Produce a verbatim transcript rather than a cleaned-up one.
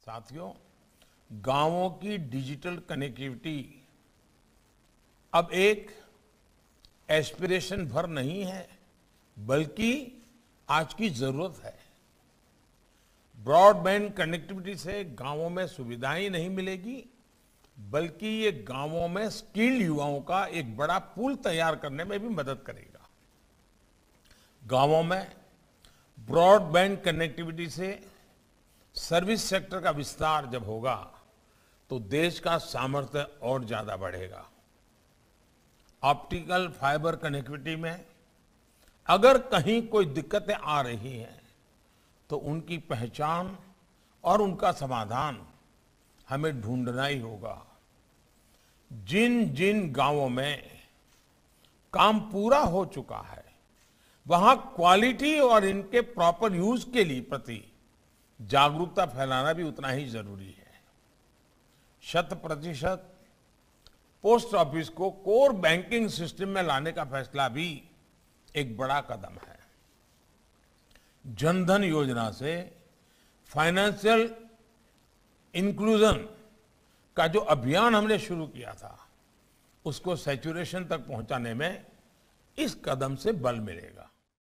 साथियों, गांवों की डिजिटल कनेक्टिविटी अब एक एस्पिरेशन भर नहीं है, बल्कि आज की जरूरत है। ब्रॉडबैंड कनेक्टिविटी से गांवों में सुविधाएं नहीं मिलेगी, बल्कि ये गांवों में स्किल्ड युवाओं का एक बड़ा पूल तैयार करने में भी मदद करेगा। गांवों में ब्रॉडबैंड कनेक्टिविटी से सर्विस सेक्टर का विस्तार जब होगा, तो देश का सामर्थ्य और ज्यादा बढ़ेगा। ऑप्टिकल फाइबर कनेक्टिविटी में अगर कहीं कोई दिक्कतें आ रही हैं, तो उनकी पहचान और उनका समाधान हमें ढूंढना ही होगा। जिन जिन गांवों में काम पूरा हो चुका है, वहां क्वालिटी और इनके प्रॉपर यूज के लिए प्रति जागरूकता फैलाना भी उतना ही जरूरी है। शत प्रतिशत पोस्ट ऑफिस को कोर बैंकिंग सिस्टम में लाने का फैसला भी एक बड़ा कदम है। जनधन योजना से फाइनेंशियल इंक्लूजन का जो अभियान हमने शुरू किया था, उसको सैचुरेशन तक पहुंचाने में इस कदम से बल मिलेगा।